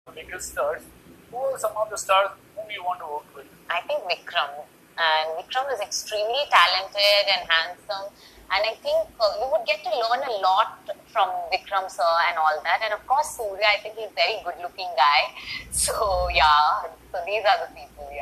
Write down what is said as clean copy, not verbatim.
biggest stars. Who are some of the stars whom you want to work with? I think Vikram. And Vikram is extremely talented and handsome. And I think you would get to learn a lot from Vikram sir and all that. And of course, Surya, I think he's a very good looking guy. So yeah, so these are the people. Yeah.